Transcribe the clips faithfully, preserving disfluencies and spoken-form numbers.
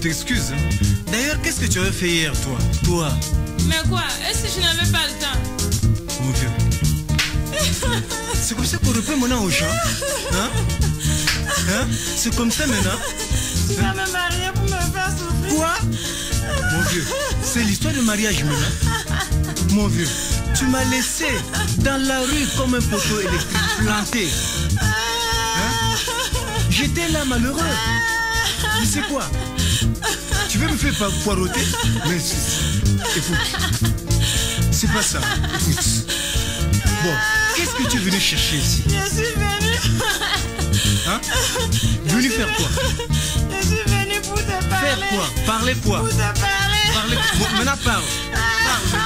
t'excuses. Hein. D'ailleurs, qu'est-ce que tu avais fait hier, toi? Toi? Mais quoi? Est-ce que je n'avais pas le temps? Mon vieux. C'est comme ça qu'on reprend maintenant au champ. Hein? Hein? C'est comme ça maintenant. Tu vas me marier pour me faire souffrir. Quoi? Mon vieux, c'est l'histoire de mariage maintenant. Mon vieux, tu m'as laissé dans la rue comme un poteau électrique planté. Hein? J'étais là malheureux. Mais c'est quoi? Tu veux me faire poireauter? Mais écoute, c'est pas ça. Écoute. Bon, qu'est-ce que tu es venu chercher ici? Je suis venu. Hein? Venu faire quoi? Je suis venu pour te parler. Faire quoi? Parler quoi? Pour te parler. Parler. Bon, maintenant parle. Parle.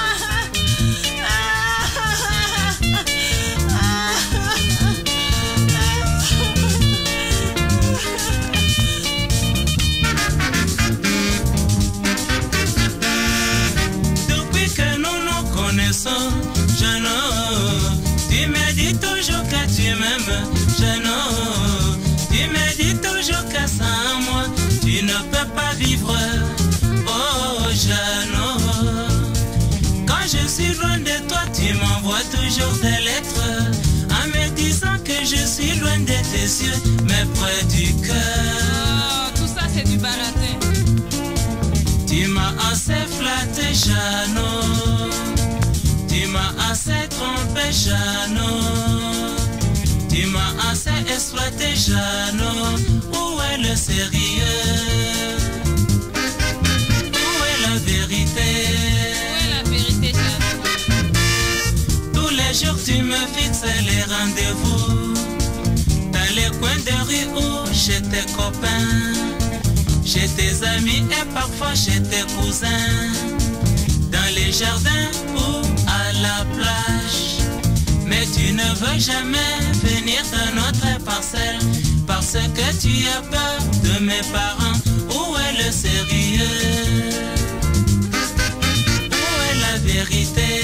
Depuis que nous nous connaissons, Jeannot, tu me dis toujours que tu m'aimes, Jeannot. Tu me dis toujours que sans moi, tu ne peux pas vivre, oh Jeannot. Quand je suis loin de toi, tu m'envoies toujours des lettres, en me disant que je suis loin de tes yeux, mais près du cœur. Oh, tout ça c'est du baratin. Tu m'as assez flatté, Jeannot. Tu m'as assez trompé, Jeannot. Tu m'as assez exploité, Jeannot. Où est le sérieux? Où est la vérité? Où est la vérité, Jeannot? Tous les jours tu me fixes les rendez-vous dans les coins de rue où j'ai tes copains, chez tes amis et parfois chez tes cousins, dans les jardins ou à la plage. Mais tu ne veux jamais venir dans notre parcelle parce que tu as peur de mes parents. Où est le sérieux? Où est la vérité?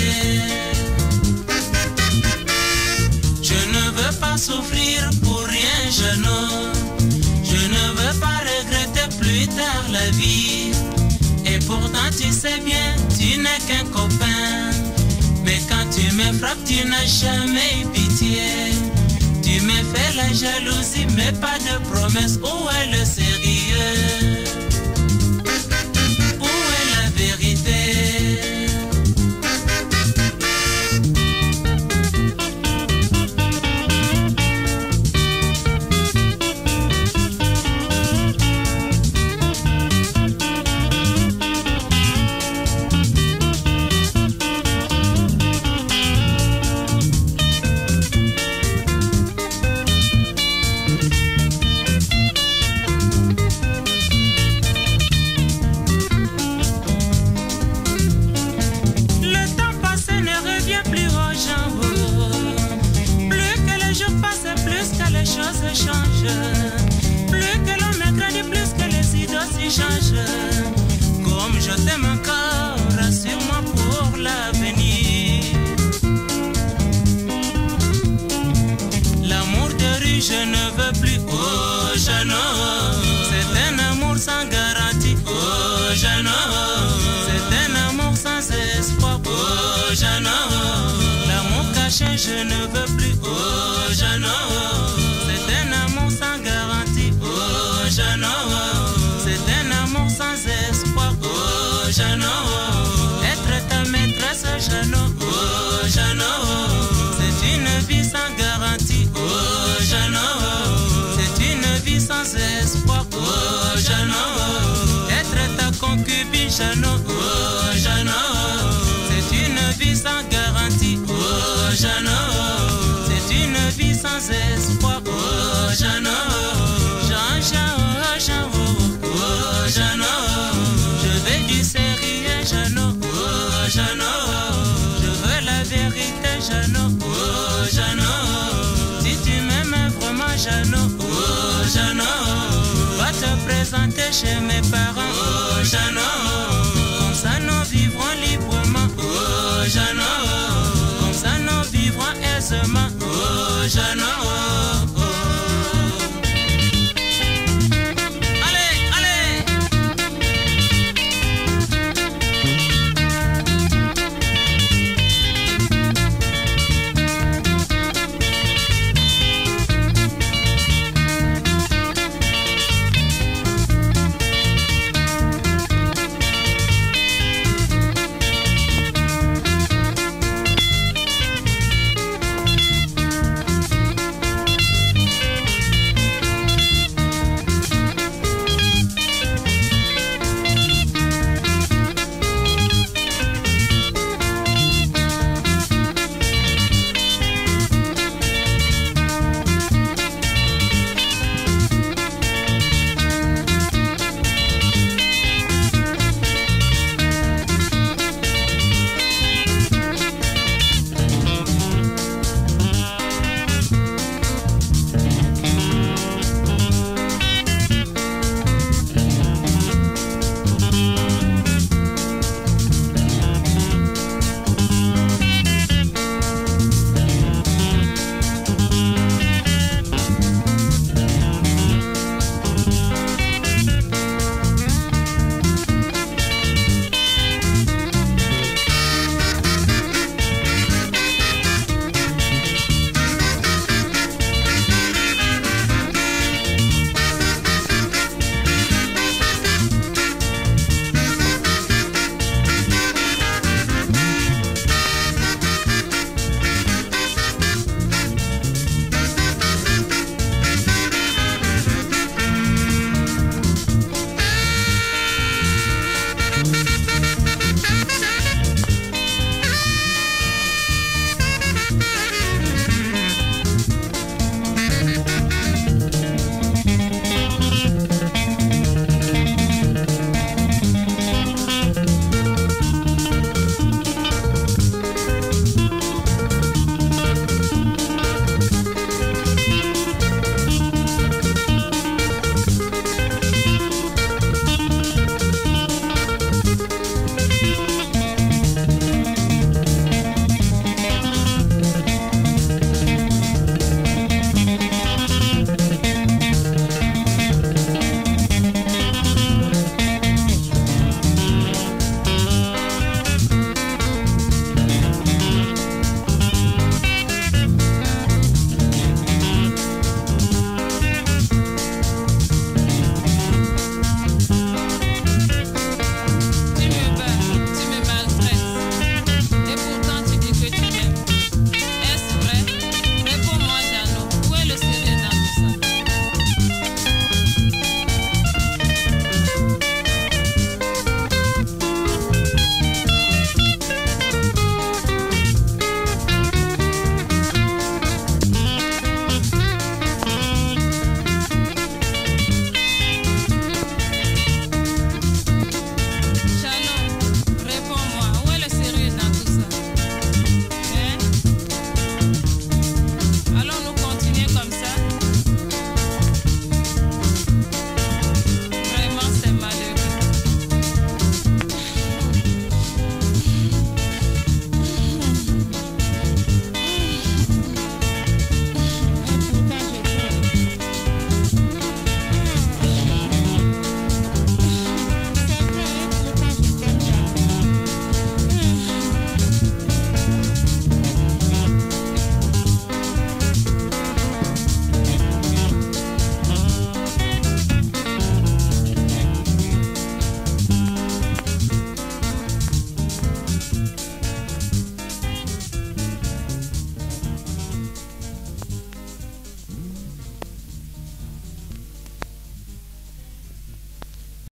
Je ne veux pas souffrir pour rien, Jeannot. Je ne veux pas regretter plus tard la vie. Et pourtant tu sais bien, tu n'es qu'un copain. Mais quand tu me frappes, tu n'as jamais eu pitié. Tu me fais la jalousie, mais pas de promesse. Où est le sérieux? Où est la vérité? Comme je t'aime encore, rassure-moi pour l'avenir. L'amour de rue, je ne veux plus, oh Jeannot. C'est un amour sans garantie, oh Jeannot. C'est un amour sans espoir, oh Jeannot. L'amour caché, je ne veux plus, oh Jeannot. C'est un amour sans garantie, oh Jeannot. C'est un amour sans espoir, oh Jeannot. Être ta maîtresse, Jeannot, oh Jeannot. C'est une vie sans garantie, oh Jeannot. C'est une vie sans espoir, oh Jeannot. Être ta concubine, Jeannot, oh Jeannot. C'est une vie sans garantie, oh Jeannot. C'est une vie sans espoir, oh Jeannot. Jean, Jean, oh Jean, oh, oh Jeannot. Je veux du sérieux, Jeannot, oh Jeannot. Je veux la vérité, Jeannot, oh Jeannot. Si tu m'aimes vraiment, Jeannot, oh Jeannot. Va te présenter chez mes parents, oh Jeannot. Comme ça nous vivrons librement, oh Jeannot. Comme ça nous vivrons aisément.